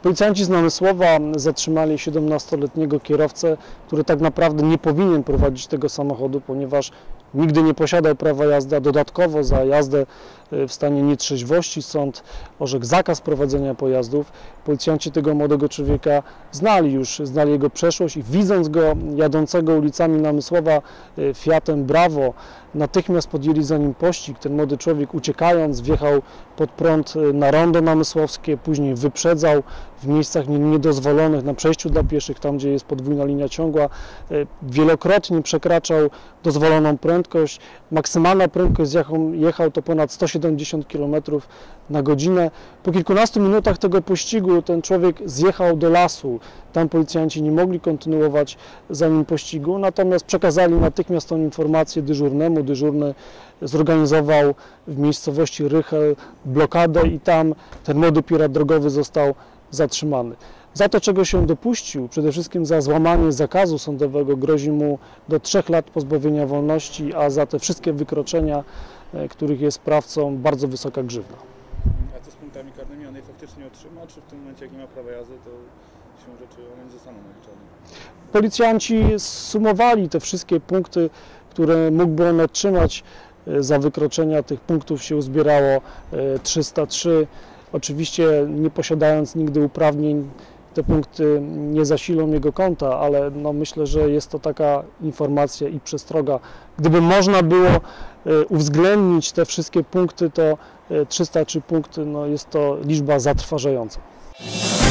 Policjanci z Namysłowa zatrzymali 17-letniego kierowcę, który tak naprawdę nie powinien prowadzić tego samochodu, ponieważ nigdy nie posiadał prawa jazdy, a dodatkowo za jazdę w stanie nietrzeźwości sąd orzekł zakaz prowadzenia pojazdów. Policjanci tego młodego człowieka znali jego przeszłość i widząc go jadącego ulicami Namysłowa Fiatem Bravo, natychmiast podjęli za nim pościg. Ten młody człowiek, uciekając, wjechał pod prąd na rondo namysłowskie, później wyprzedzał w miejscach niedozwolonych, na przejściu dla pieszych, tam gdzie jest podwójna linia ciągła, wielokrotnie przekraczał dozwoloną prędkość. Maksymalna prędkość, z jaką jechał, to ponad 170 km na godzinę. Po kilkunastu minutach tego pościgu ten człowiek zjechał do lasu. Tam policjanci nie mogli kontynuować za nim pościgu, natomiast przekazali natychmiast tą informację dyżurnemu. Dyżurny zorganizował w miejscowości Rychel blokadę i tam ten młody pirat drogowy został zatrzymany. Za to, czego się dopuścił, przede wszystkim za złamanie zakazu sądowego, grozi mu do 3 lat pozbawienia wolności, a za te wszystkie wykroczenia, których jest sprawcą, bardzo wysoka grzywna. A co z punktami karnymi? On je faktycznie otrzyma, czy w tym momencie, jak nie ma prawa jazdy, to się rzeczy nie zostaną naliczone? Policjanci sumowali te wszystkie punkty, które mógłby on otrzymać za wykroczenia. Tych punktów się uzbierało 303. Oczywiście nie posiadając nigdy uprawnień, te punkty nie zasilą jego konta, ale myślę, że jest to taka informacja i przestroga. Gdyby można było uwzględnić te wszystkie punkty, to 303 punkty jest to liczba zatrważająca.